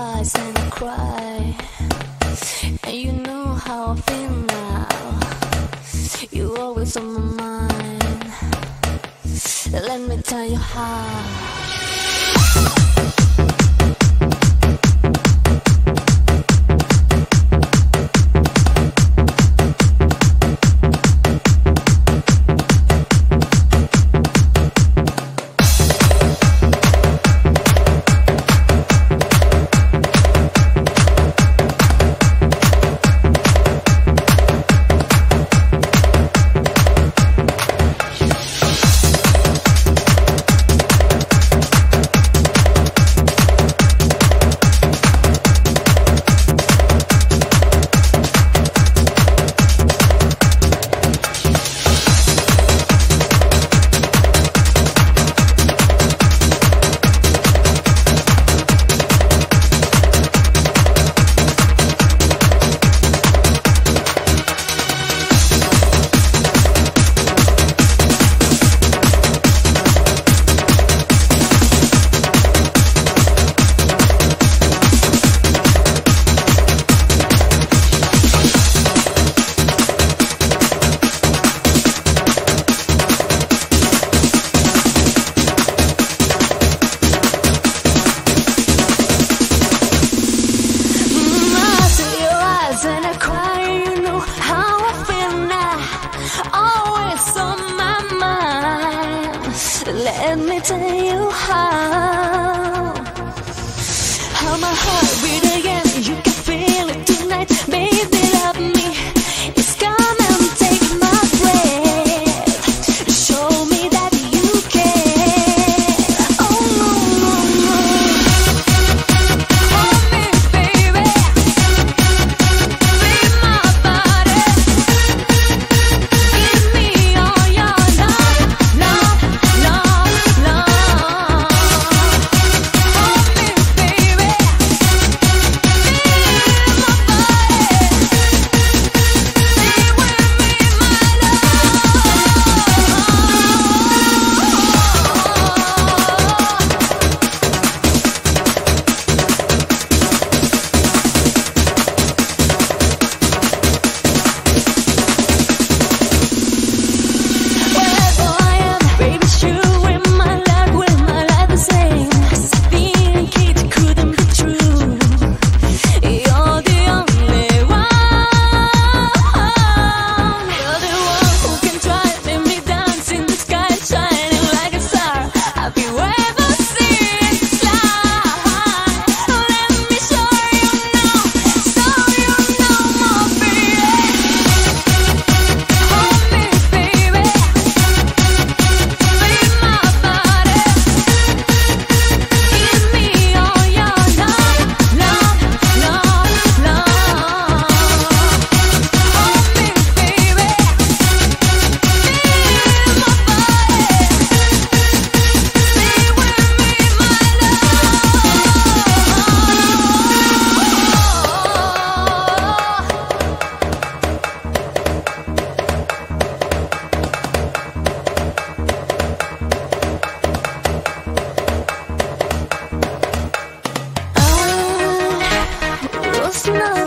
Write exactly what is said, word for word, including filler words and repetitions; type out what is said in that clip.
eyes and I cry, and you know how I feel now. You're always on my mind. Let me tell you how. Let me tell you how. How my heart beat again. You can feel it tonight. Baby, love me. It's come and take my breath. Show me that you care. Oh no, no, no. Hold me, baby. Be my body. Give me all your love, love, love. Was not